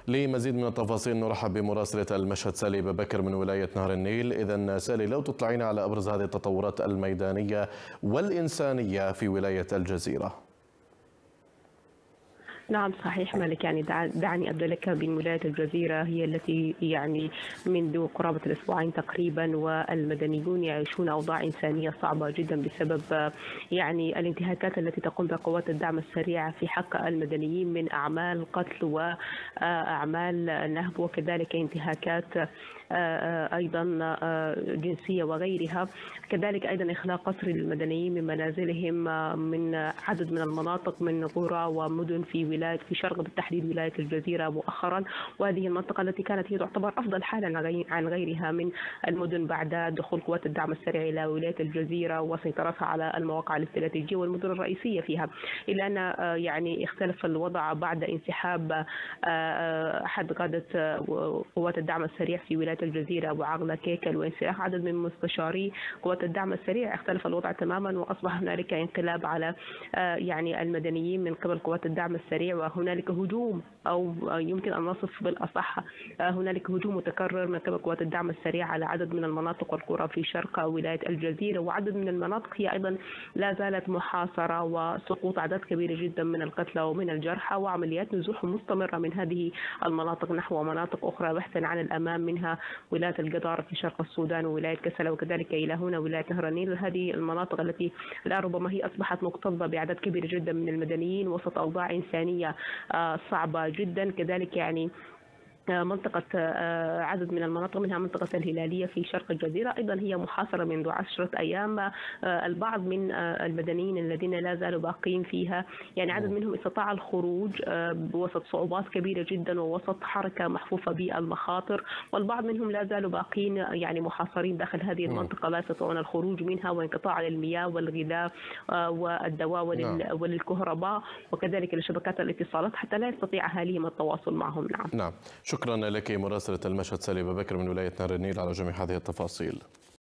لمزيد من التفاصيل نرحب بمراسلة المشهد سالي بكر من ولاية نهر النيل. إذا سالي، لو تطلعين على أبرز هذه التطورات الميدانية والإنسانية في ولاية الجزيرة. نعم صحيح مالك، دعني أبدأ لك بأن ولاية الجزيرة هي التي منذ قرابة الأسبوعين تقريبا والمدنيون يعيشون أوضاع إنسانية صعبة جدا بسبب الانتهاكات التي تقوم بها قوات الدعم السريع في حق المدنيين من أعمال قتل وأعمال نهب، وكذلك انتهاكات أيضا جنسية وغيرها. كذلك أيضا إخلاء قسري للمدنيين من منازلهم من عدد من المناطق من قرى ومدن في شرق بالتحديد ولاية الجزيرة مؤخرا، وهذه المنطقة التي كانت هي تعتبر أفضل حالا عن غيرها من المدن بعد دخول قوات الدعم السريع إلى ولاية الجزيرة وسيطرتها على المواقع الاستراتيجية والمدن الرئيسية فيها. إلا أن اختلف الوضع بعد انسحاب أحد قادة قوات الدعم السريع في ولاية الجزيرة أبو عقلة كيكل وانسلاخ عدد من مستشاري قوات الدعم السريع. اختلف الوضع تماما وأصبح هنالك انقلاب على المدنيين من قبل قوات الدعم السريع، وهنالك هجوم أو يمكن أن نصف بالأصح هنالك هجوم متكرر من قبل قوات الدعم السريع على عدد من المناطق والقرى في شرق ولاية الجزيرة، وعدد من المناطق هي أيضا لا زالت محاصرة وسقوط أعداد كبيرة جدا من القتلى ومن الجرحى، وعمليات نزوح مستمرة من هذه المناطق نحو مناطق أخرى بحثا عن الأمان، منها ولاية القضارة في شرق السودان وولاية كسلة وكذلك إلى هنا ولاية نهر النيل. هذه المناطق التي لا ربما هي أصبحت مكتظة بأعداد كبيرة جدا من المدنيين وسط أوضاع إنسانية صعبة جدا. كذلك منطقة عدد من المناطق منها منطقة الهلالية في شرق الجزيرة أيضا هي محاصرة منذ 10 أيام. البعض من المدنيين الذين لا زالوا باقين فيها عدد منهم استطاع الخروج بوسط صعوبات كبيرة جدا ووسط حركة محفوفة بالمخاطر، والبعض منهم لا زالوا باقين محاصرين داخل هذه المنطقة لا يستطيعون الخروج منها، وانقطاع للمياه والغذاء والدواء وللكهرباء وكذلك لشبكات الاتصالات حتى لا يستطيع أهاليهم التواصل معهم. نعم، شكرا لك مراسلة المشهد سالي بكر من ولاية نهر النيل على جميع هذه التفاصيل.